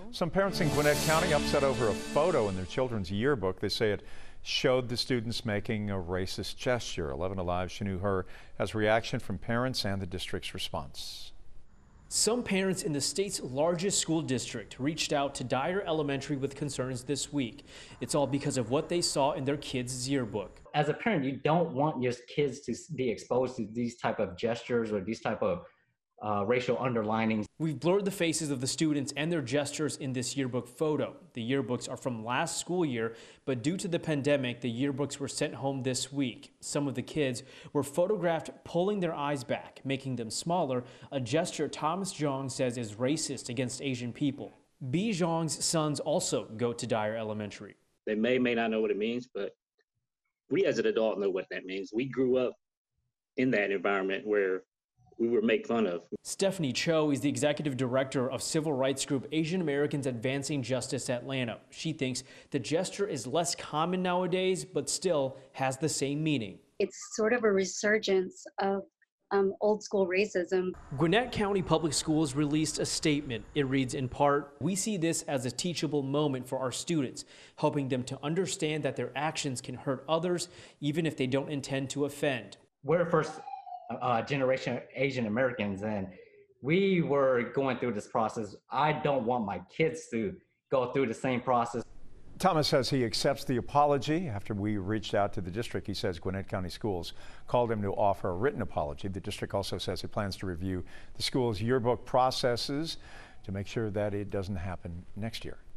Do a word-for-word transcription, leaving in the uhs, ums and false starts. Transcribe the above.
Some parents in Gwinnett County upset over a photo in their children's yearbook. They say it showed the students making a racist gesture. eleven Alive Shanu Hur has reaction from parents and the district's response. Some parents in the state's largest school district reached out to Dyer Elementary with concerns this week. It's all because of what they saw in their kids' yearbook. As a parent, you don't want your kids to be exposed to these type of gestures or these type of uh, racial underlinings. We've blurred the faces of the students and their gestures in this yearbook photo. The yearbooks are from last school year, but due to the pandemic, the yearbooks were sent home this week. Some of the kids were photographed pulling their eyes back, making them smaller, a gesture Thomas Zhang says is racist against Asian people. B. Zhang's sons also go to Dyer Elementary. They may, may not know what it means, but we as an adult know what that means. We grew up in that environment where we were made fun of. Stephanie Cho is the executive director of civil rights group Asian Americans Advancing Justice Atlanta. She thinks the gesture is less common nowadays, but still has the same meaning. It's sort of a resurgence of um, old school racism. Gwinnett County Public Schools released a statement. It reads in part, "We see this as a teachable moment for our students, helping them to understand that their actions can hurt others, even if they don't intend to offend." We're first Uh, generation Asian Americans, and we were going through this process. I don't want my kids to go through the same process. Thomas says he accepts the apology. After we reached out to the district, he says Gwinnett County Schools called him to offer a written apology. The district also says it plans to review the school's yearbook processes to make sure that it doesn't happen next year.